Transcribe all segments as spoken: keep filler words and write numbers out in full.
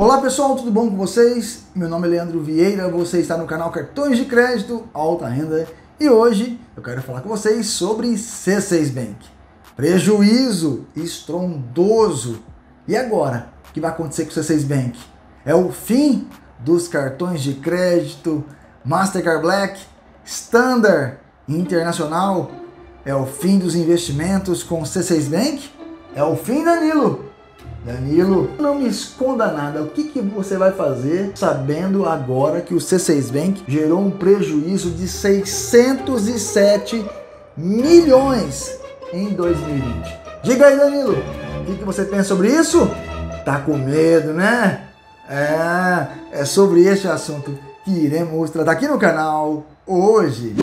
Olá pessoal, tudo bom com vocês? Meu nome é Leandro Vieira, você está no canal Cartões de Crédito Alta Renda e hoje eu quero falar com vocês sobre C seis Bank. Prejuízo estrondoso. E agora? O que vai acontecer com o C seis Bank? É o fim dos cartões de crédito Mastercard Black, Standard Internacional? É o fim dos investimentos com o C seis Bank? É o fim, Danilo? Danilo, não me esconda nada. O que, que você vai fazer sabendo agora que o C seis Bank gerou um prejuízo de seiscentos e sete milhões em dois mil e vinte? Diga aí, Danilo, o que, que você pensa sobre isso? Tá com medo, né? É, é sobre este assunto que iremos tratar aqui no canal hoje.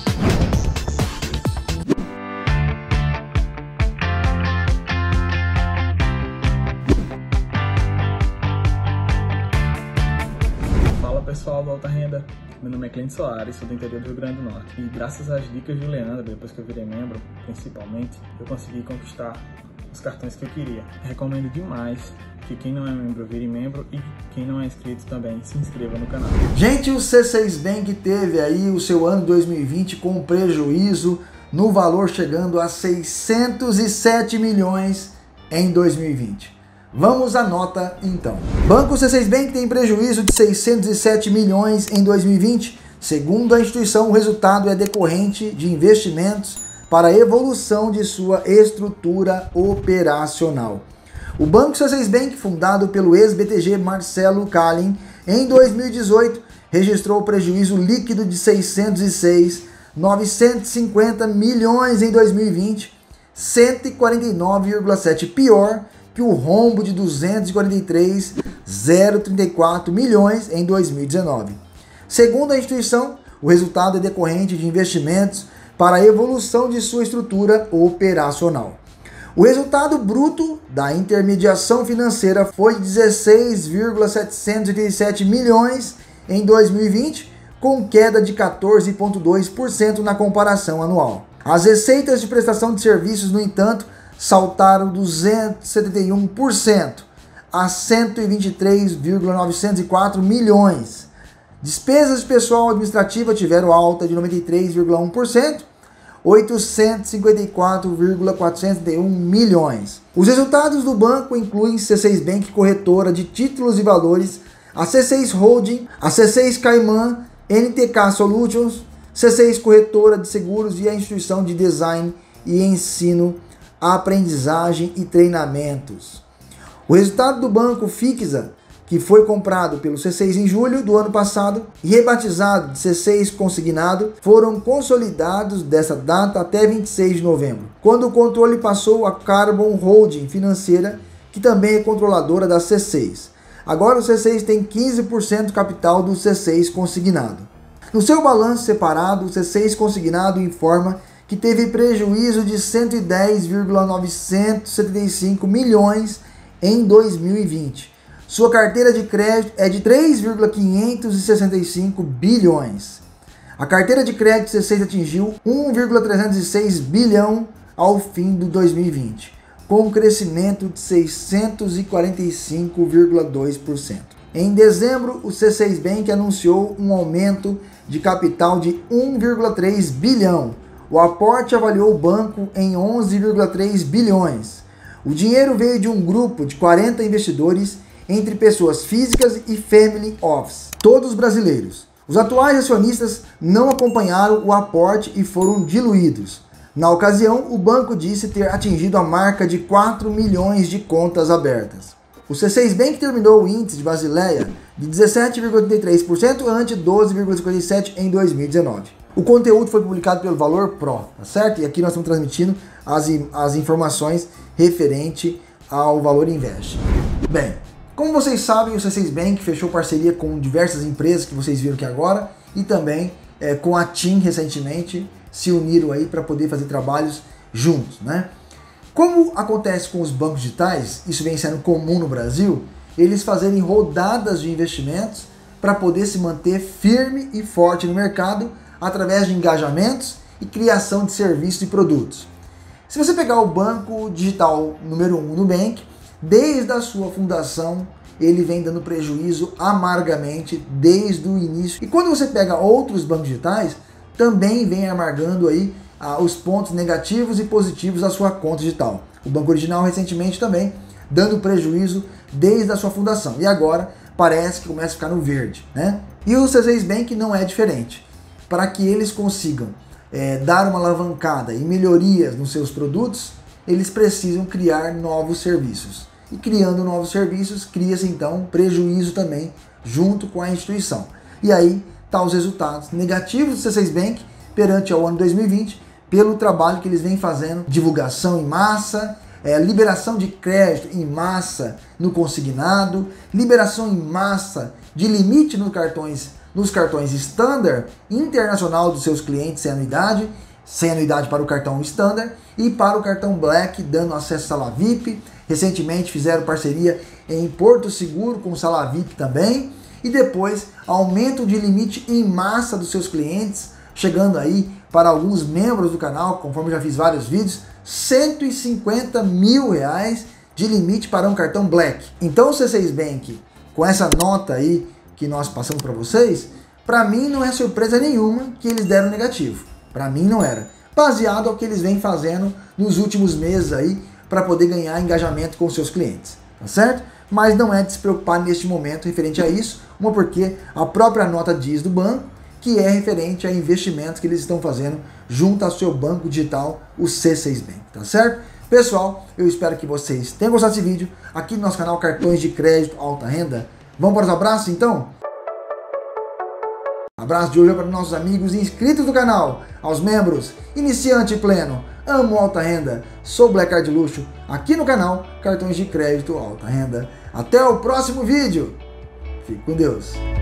Pessoal do Alta Renda, meu nome é Clênio Soares, sou do interior do Rio Grande do Norte e graças às dicas do Leandro, depois que eu virei membro, principalmente, eu consegui conquistar os cartões que eu queria. Recomendo demais que quem não é membro vire membro e quem não é inscrito também se inscreva no canal. Gente, o C seis Bank teve aí o seu ano dois mil e vinte com prejuízo no valor chegando a seiscentos e sete milhões em dois mil e vinte. Vamos à nota então. Banco C seis Bank tem prejuízo de seiscentos e sete milhões em dois mil e vinte. Segundo a instituição, o resultado é decorrente de investimentos para a evolução de sua estrutura operacional. O Banco C seis Bank, fundado pelo ex-B T G Marcelo Calin, em dois mil e dezoito, registrou prejuízo líquido de seiscentos e seis mil novecentos e cinquenta milhões em dois mil e vinte, cento e quarenta e nove vírgula sete pior que o rombo de duzentos e quarenta e três mil trinta e quatro milhões em dois mil e dezenove. Segundo a instituição, o resultado é decorrente de investimentos para a evolução de sua estrutura operacional. O resultado bruto da intermediação financeira foi de dezesseis vírgula setecentos e oitenta e sete milhões em dois mil e vinte, com queda de quatorze vírgula dois por cento na comparação anual. As receitas de prestação de serviços, no entanto, saltaram duzentos e setenta e um por cento a cento e vinte e três vírgula novecentos e quatro milhões. Despesas de pessoal administrativa tiveram alta de noventa e três vírgula um por cento, oitocentos e cinquenta e quatro vírgula quatrocentos e trinta e um milhões. Os resultados do banco incluem C seis Bank Corretora de Títulos e Valores, a C seis Holding, a C seis Cayman, N T K Solutions, C seis Corretora de Seguros e a instituição de Design e Ensino, Aprendizagem e Treinamentos. O resultado do banco Fixa, que foi comprado pelo C seis em julho do ano passado e rebatizado de C seis Consignado, foram consolidados dessa data até vinte e seis de novembro, quando o controle passou a Carbon Holding Financeira, que também é controladora da C seis. Agora o C seis tem quinze por cento do capital do C seis Consignado. No seu balanço separado, o C seis Consignado informa que teve prejuízo de cento e dez vírgula novecentos e setenta e cinco milhões em dois mil e vinte. Sua carteira de crédito é de três vírgula quinhentos e sessenta e cinco bilhões. A carteira de crédito C seis atingiu um vírgula trezentos e seis bilhão ao fim de dois mil e vinte, com um crescimento de seiscentos e quarenta e cinco vírgula dois por cento. Em dezembro, o C seis Bank anunciou um aumento de capital de um vírgula três bilhão. O aporte avaliou o banco em onze vírgula três bilhões. O dinheiro veio de um grupo de quarenta investidores, entre pessoas físicas e family office, todos brasileiros. Os atuais acionistas não acompanharam o aporte e foram diluídos. Na ocasião, o banco disse ter atingido a marca de quatro milhões de contas abertas. O C seis Bank terminou o índice de Basileia de dezessete vírgula oitenta e três por cento ante doze vírgula cinquenta e sete por cento em dois mil e dezenove. O conteúdo foi publicado pelo Valor Pro, tá certo? E aqui nós estamos transmitindo as, as informações referente ao Valor Invest. Bem, como vocês sabem, o C seis Bank fechou parceria com diversas empresas que vocês viram aqui agora e também é, com a TIM recentemente se uniram aí para poder fazer trabalhos juntos, né? Como acontece com os bancos digitais, isso vem sendo comum no Brasil, eles fazerem rodadas de investimentos para poder se manter firme e forte no mercado através de engajamentos e criação de serviços e produtos. Se você pegar o banco digital número um, Nubank, desde a sua fundação ele vem dando prejuízo amargamente desde o início. E quando você pega outros bancos digitais, também vem amargando aí ah, os pontos negativos e positivos da sua conta digital. O Banco Original recentemente também dando prejuízo desde a sua fundação. E agora parece que começa a ficar no verde, né? E o C seis Bank não é diferente. Para que eles consigam é, dar uma alavancada e melhorias nos seus produtos, eles precisam criar novos serviços. E criando novos serviços, cria-se então prejuízo também junto com a instituição. E aí tá os resultados negativos do C seis Bank perante ao ano dois mil e vinte, pelo trabalho que eles vêm fazendo, divulgação em massa, é, liberação de crédito em massa no consignado, liberação em massa de limite nos cartões, nos cartões standard internacional dos seus clientes sem anuidade, sem anuidade para o cartão standard e para o cartão Black, dando acesso à Sala V I P. Recentemente fizeram parceria em Porto Seguro com o Sala V I P também. E depois aumento de limite em massa dos seus clientes, chegando aí para alguns membros do canal, conforme já fiz vários vídeos, cento e cinquenta mil reais de limite para um cartão Black. Então o C seis Bank, com essa nota aí que nós passamos para vocês, para mim não é surpresa nenhuma que eles deram negativo. Para mim não era. Baseado ao que eles vêm fazendo nos últimos meses aí para poder ganhar engajamento com seus clientes, tá certo? Mas não é de se preocupar neste momento referente a isso, uma porque a própria nota diz do banco que é referente a investimentos que eles estão fazendo junto ao seu banco digital, o C seis Bank, tá certo? Pessoal, eu espero que vocês tenham gostado desse vídeo aqui no nosso canal Cartões de Crédito Alta Renda. Vamos para os abraços então? Abraço de hoje para os nossos amigos inscritos do canal, aos membros, iniciante e pleno, amo alta renda, sou Black Card Luxo, aqui no canal Cartões de Crédito Alta Renda. Até o próximo vídeo, fique com Deus.